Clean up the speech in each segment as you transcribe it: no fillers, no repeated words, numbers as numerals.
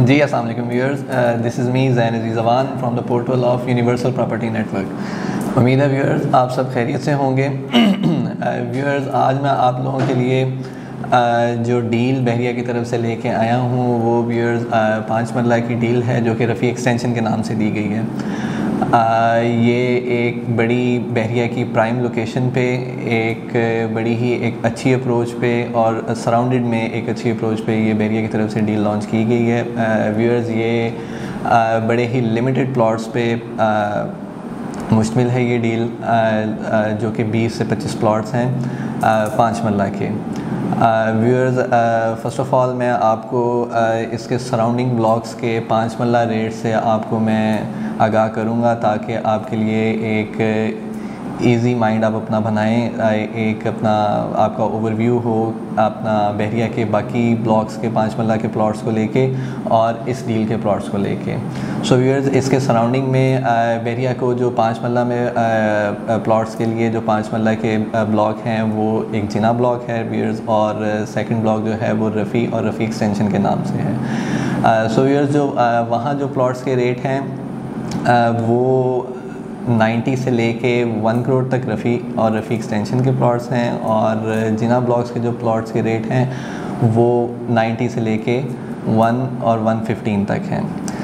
जी अस्सलाम वालेकुम viewers, this is me Zain Aziz Zawan from the portal of universal property network. उम्मीद है व्यूअर्स आप सब खैरियत से होंगे। व्यूअर्स आज मैं आप लोगों के लिए जो डील बहरिया की तरफ से लेके आया हूँ वो व्यूअर्स 5 मरला की डील है जो कि रफ़ी एक्सटेंशन के नाम से दी गई है। ये एक बड़ी बहरिया की प्राइम लोकेशन पे एक बड़ी ही एक अच्छी अप्रोच पे और सराउंडेड में एक अच्छी अप्रोच पे ये बहरिया की तरफ से डील लॉन्च की गई है। व्यूअर्स ये बड़े ही लिमिटेड प्लॉट्स पे मुश्तमिल है ये डील, जो कि 20 से 25 प्लॉट्स हैं 5 मरला के। व्यूअर्स फ़र्स्ट ऑफ़ ऑल मैं आपको इसके सराउंडिंग ब्लॉक्स के 5 मरला रेट से आपको मैं आगाह करूँगा ताकि आपके लिए एक इजी माइंड आप अपना बनाएं, एक अपना आपका ओवरव्यू हो अपना बहरिया के बाकी ब्लॉक्स के 5 मरला के प्लॉट्स को लेके और इस डील के प्लॉट्स को लेके। सो व्यूअर्स इसके सराउंडिंग में बहरिया को जो 5 मरला में प्लॉट्स के लिए जो 5 मरला के ब्लॉक हैं वो एक जिना ब्लॉक है व्यूअर्स, और सेकंड ब्लॉक जो है वो रफ़ी और रफ़ी एक्सटेंशन के नाम से है। सो व्यूअर्स जो वहाँ जो प्लॉट्स के रेट हैं वो 90 से लेके 1 करोड़ तक रफ़ी और रफ़ी एक्सटेंशन के प्लॉट्स हैं, और जिना ब्लॉक्स के जो प्लॉट्स के रेट हैं वो 90 से लेके 1 और 115 तक हैं।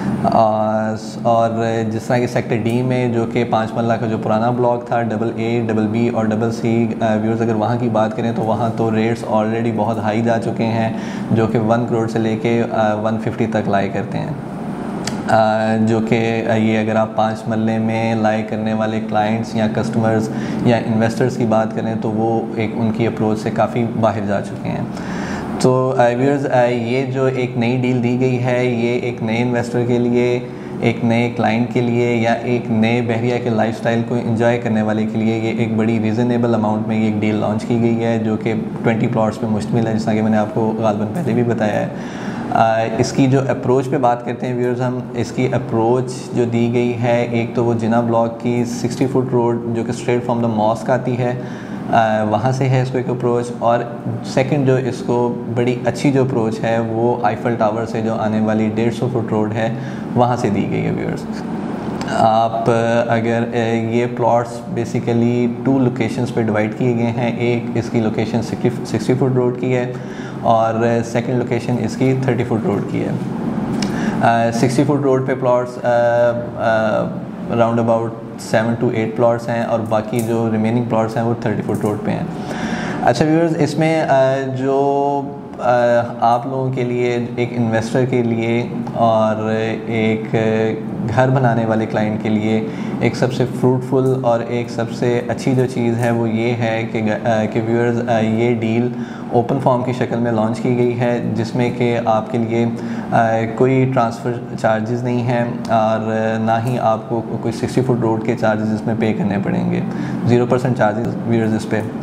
और जिस तरह कि सेक्टर डी में जो कि 5 मरला का जो पुराना ब्लॉक था AA, BB और CC, व्यूअर्स अगर वहाँ की बात करें तो वहाँ तो रेट्स ऑलरेडी बहुत हाई जा चुके हैं जो कि 1 करोड़ से लेके 150 तक लाई करते हैं। जो कि ये अगर आप 5 मरले में लाई करने वाले क्लाइंट्स या कस्टमर्स या इन्वेस्टर्स की बात करें तो वो एक उनकी अप्रोच से काफ़ी बाहर जा चुके हैं। तो व्यूअर्स ये जो एक नई डील दी गई है ये एक नए इन्वेस्टर के लिए, एक नए क्लाइंट के लिए या एक नए बहरिया के लाइफस्टाइल को एंजॉय करने वाले के लिए ये एक बड़ी रीज़नेबल अमाउंट में ये एक डील लॉन्च की गई है जो कि 20 प्लॉट्स पे मुश्तमिल है, जैसा कि मैंने आपको गालबन पहले भी बताया है। इसकी जो अप्रोच पे बात करते हैं व्यूअर्स, हम इसकी अप्रोच जो दी गई है एक तो वो जिना ब्लॉक की 60 फुट रोड जो कि स्ट्रेट फ्रॉम द मॉस्क आती है, वहाँ से है इसको एक अप्रोच, और सेकंड जो इसको बड़ी अच्छी जो अप्रोच है वो आईफल टावर से जो आने वाली 150 फुट रोड है वहाँ से दी गई है व्यूअर्स। आप अगर ये प्लॉट्स बेसिकली 2 लोकेशंस पे डिवाइड किए गए हैं, एक इसकी लोकेशन 60 फुट रोड की है और सेकंड लोकेशन इसकी 30 फुट रोड की है। 60 फुट रोड पे plots round about 7 to 8 plots हैं और बाकी जो रिमेनिंग प्लॉट्स हैं वो 30 फुट रोड पे हैं। अच्छा व्यूअर्स इसमें जो आप लोगों के लिए एक इन्वेस्टर के लिए और एक घर बनाने वाले क्लाइंट के लिए एक सबसे फ्रूटफुल और एक सबसे अच्छी जो चीज़ है वो ये है कि व्यूअर्स ये डील ओपन फॉर्म की शक्ल में लॉन्च की गई है जिसमें कि आपके लिए कोई ट्रांसफ़र चार्जेस नहीं हैं और ना ही आपको कोई 60 फुट रोड के चार्जेस इसमें पे करने पड़ेंगे। 0% चार्जेस व्यूअर्स इस पर,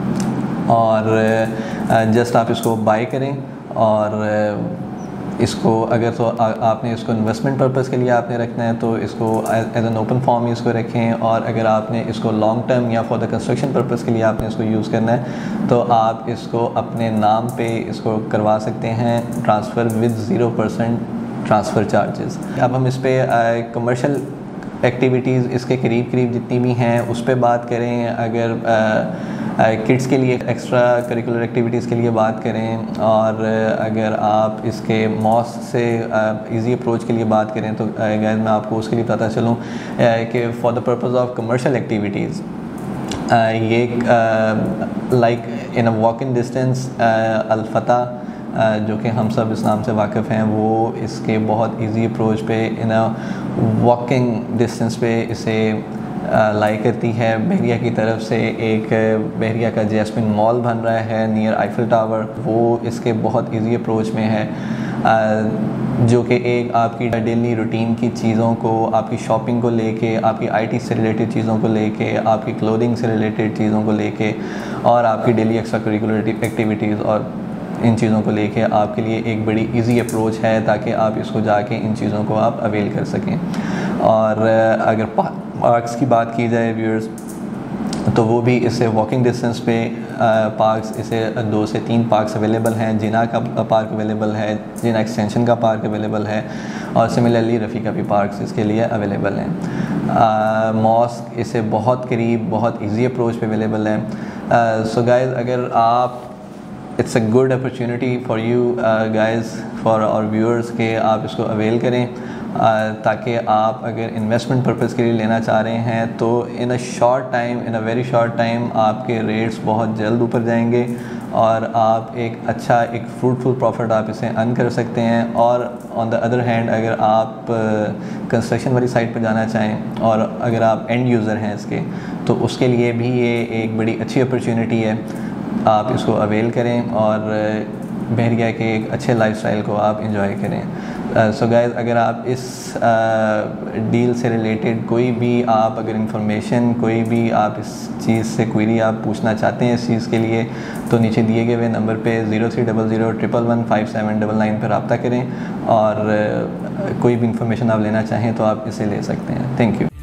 और जस्ट आप इसको बाय करें और इसको अगर तो आपने इसको इन्वेस्टमेंट पर्पज़ के लिए आपने रखना है तो इसको एज एन ओपन फॉर्म इसको रखें, और अगर आपने इसको लॉन्ग टर्म या फॉर द कंस्ट्रक्शन पर्पज़ के लिए आपने इसको यूज़ करना है तो आप इसको अपने नाम पे इसको करवा सकते हैं ट्रांसफ़र विद 0% ट्रांसफ़र चार्जेस। अब हम इस पर कमर्शियल एक्टिविटीज़ इसके करीब जितनी भी हैं उस पर बात करें, अगर किड्स के लिए एक्स्ट्रा करिकुलर एक्टिविटीज़ के लिए बात करें, और अगर आप इसके मॉस्क से इजी अप्रोच के लिए बात करें तो अगर मैं आपको उसके लिए बताता चलूँ कि for the purpose of commercial activities ये like in a walk in distance Al-Fatah जो कि हम सब इस नाम से वाकिफ़ हैं वो इसके बहुत इजी अप्रोच पे इन अ वॉकिंग डिस्टेंस पे इसे लाई करती है। बहरिया की तरफ से एक बहरिया का जैस्मिन मॉल बन रहा है नियर आईफल टावर, वो इसके बहुत इजी अप्रोच में है जो कि एक आपकी डेली रूटीन की चीज़ों को, आपकी शॉपिंग को लेके, आपकी IT से रिलेटेड चीज़ों को लेके, आपकी क्लोथिंग से रिलेटेड चीज़ों को लेके और आपकी डेली एक्स्ट्रा करिकुलर एक्टिविटीज़ और इन चीज़ों को लेके आपके लिए एक बड़ी इजी अप्रोच है ताकि आप इसको जाके इन चीज़ों को आप अवेल कर सकें। और अगर पार्क्स की बात की जाए व्यूअर्स तो वो भी इससे वॉकिंग डिस्टेंस पे पार्क्स, इसे 2 से 3 पार्क्स अवेलेबल हैं। जिना का पार्क अवेलेबल है, जिना एक्सटेंशन का पार्क अवेलेबल है, और सिमिलरली रफ़ी का भी पार्क्स इसके लिए अवेलेबल हैं। मॉस्क इसे बहुत करीब, बहुत इजी अप्रोच पे अवेलेबल है। सो गाइस, अगर आप, it's a good opportunity for you guys, for our viewers, के आप इसको अवेल करें, ताकि आप अगर इन्वेस्टमेंट पर्पज़ के लिए लेना चाह रहे हैं तो in a short time, in a very short time आपके रेट्स बहुत जल्द ऊपर जाएंगे और आप एक अच्छा, एक फ्रूटफुल प्रॉफिट आप इसे अर्न कर सकते हैं। और ऑन द अदर हैंड, अगर आप कंस्ट्रक्शन वाली साइट पर जाना चाहें और अगर आप एंड यूज़र हैं इसके, तो उसके लिए भी ये एक बड़ी अच्छी अपॉर्चुनिटी है। आप इसको अवेल करें और बहरिया के एक अच्छे लाइफस्टाइल को आप इंजॉय करें। सो गाइस, अगर आप इस डील से रिलेटेड कोई भी आप अगर इंफॉर्मेशन, कोई भी आप इस चीज़ से क्वेरी आप पूछना चाहते हैं इस चीज़ के लिए, तो नीचे दिए गए हुए नंबर पे 0300115799 पर रब्ता करें और कोई भी इंफॉर्मेशन आप लेना चाहें तो आप इसे ले सकते हैं। Thank you.